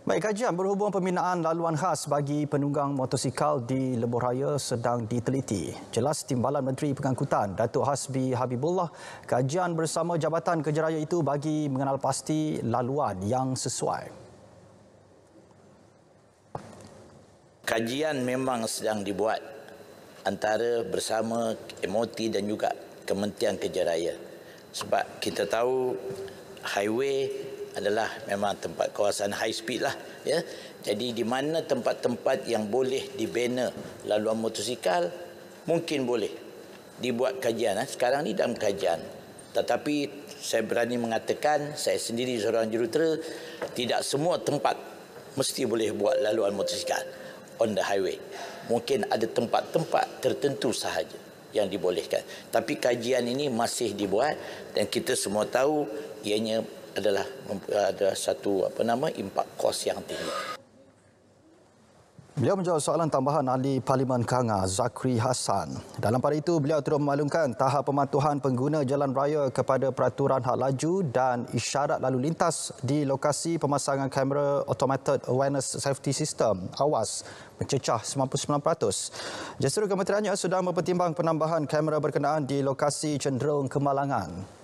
Baik, kajian berhubung pembinaan laluan khas bagi penunggang motosikal di Lebuh Raya sedang diteliti. Jelas Timbalan Menteri Pengangkutan, Datuk Hasbi Habibullah, kajian bersama Jabatan Kerja Raya itu bagi mengenal pasti laluan yang sesuai. Kajian memang sedang dibuat antara bersama MOT dan juga Kementerian Kerja Raya. Sebab kita tahu highway adalah memang tempat kawasan high speed lah, ya. Jadi di mana tempat-tempat yang boleh dibina laluan motosikal mungkin boleh dibuat kajian. Sekarang ni dalam kajian. Tetapi saya berani mengatakan, saya sendiri seorang jurutera, tidak semua tempat mesti boleh buat laluan motosikal on the highway. Mungkin ada tempat-tempat tertentu sahaja yang dibolehkan. Tapi kajian ini masih dibuat dan kita semua tahu ianya adalah ada satu impak kos yang tinggi. Beliau menjawab soalan tambahan Ahli Parlimen Kanga Zakri Hassan. Dalam pada itu, beliau turut memaklumkan tahap pematuhan pengguna jalan raya kepada peraturan had laju dan isyarat lalu lintas di lokasi pemasangan kamera Automated Awareness Safety System (AWAS) mencecah 99%. Jurukementeriannya sudah mempertimbang penambahan kamera berkenaan di lokasi cenderung kemalangan.